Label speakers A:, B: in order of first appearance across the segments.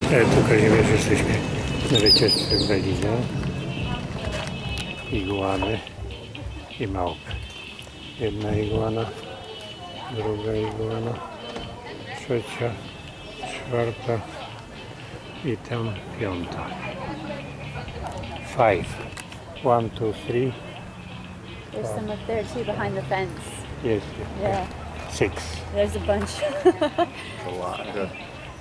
A: Tu Kazimierz jesteśmy na wycieczce w Belize. Iguany i małpy. Jedna iguana, druga iguana, trzecia, czwarta i tam piąta. 5. 1, 2, 3.
B: There's some up there too behind the fence.
A: Yes.
B: Yeah.
A: 6.
B: There's a bunch.
C: A lot. Good.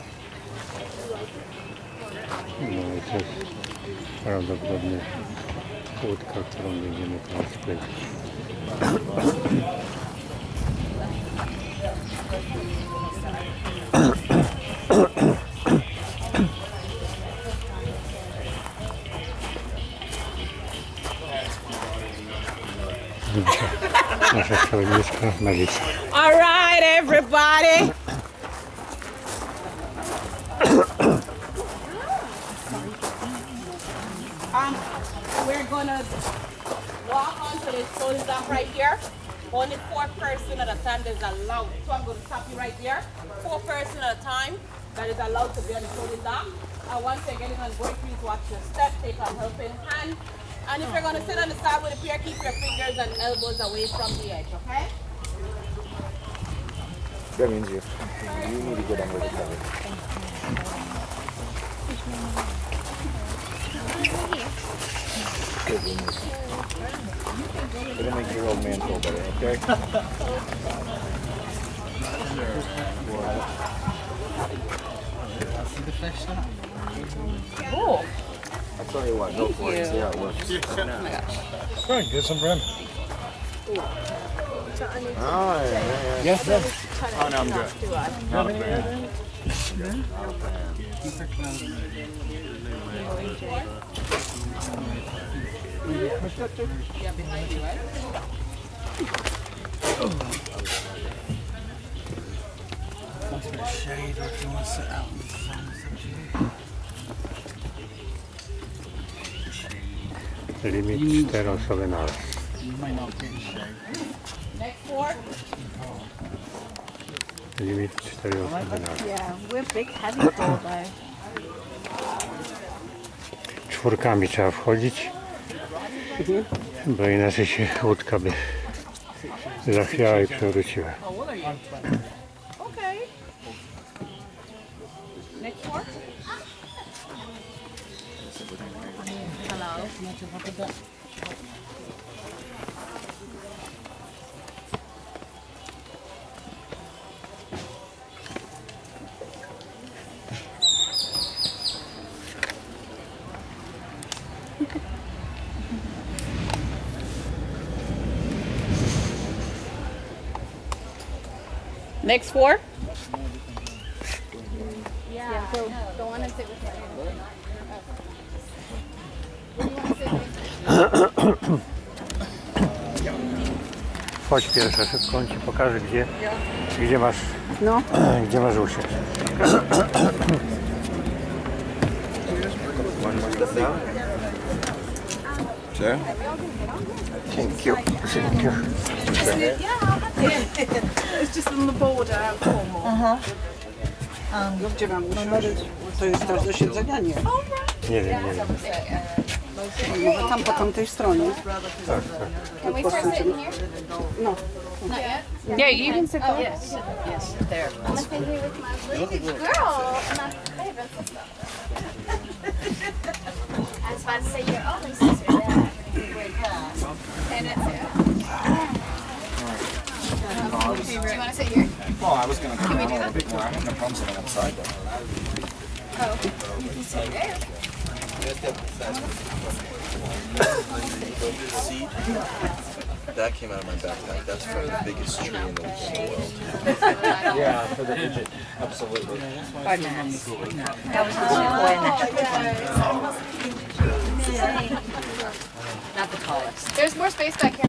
A: No i to jest prawdopodobnie łódka, którą będziemy teraz pływać. Nasza przewodniczka Melissa.
D: All right, everybody. We're gonna walk onto this stone dock right here. Only 4 persons at a time is allowed. So I'm gonna stop you right there. 4 persons at a time that is allowed to be on the stone dock. And once you're getting on board, please watch your step, take a helping hand. And if you're gonna sit on the side with a pier, keep your fingers and elbows away from the edge, okay?
C: That means you need to get under the cover. It'll make your old man feel better, okay?
D: Oh.
C: I'll tell you what, go for it, see how it works.
D: Oh my gosh.
A: Right, get some bread.
C: Oh, yeah.
A: Yes, sir.
C: Oh, no, I'm good. Not a fan.
D: Yeah, behind you, right?
E: Shade if you want to sit out in the sun.
A: Limit 4 osoby na raz.
E: You might not get shade.
D: Next 4.
A: Limit 4 osoby na raz.
B: Yeah, we're big heavy though.
A: Czwórkami trzeba wchodzić, bo inaczej się łódka by zachwiała i przewróciła.
D: Okay. Next 4.
B: Hello.
D: Next 4.
B: Yeah, go on and sit with me.
A: Chodź pierwsza, szybko on ci pokaże gdzie masz,
B: No.
A: gdzie masz usiąść.
C: Sure?
A: Thank you. Thank you.
E: It's just on the border out Cornwall. Gdzie mam usiąść? To jest też do siedzenia, nie?
A: Nie wiem.
E: Może tam po tamtej stronie.
A: Tak.
B: Can we start sitting here?
E: No.
B: Not yet?
D: Yeah, you can sit there.
B: Yes, there. I'm sitting here with my little girl and my favorite sister. I was about to say your only sister there. And it's here. Do you want to sit here?
C: Well, I was going to come down a little bit more. I have no problem sitting outside, though.
B: Oh, you can sit there.
F: That came out of my backpack. That's from the biggest tree in the world.
C: Yeah, for the digit. Absolutely.
B: Not the tallest. There's more space back here.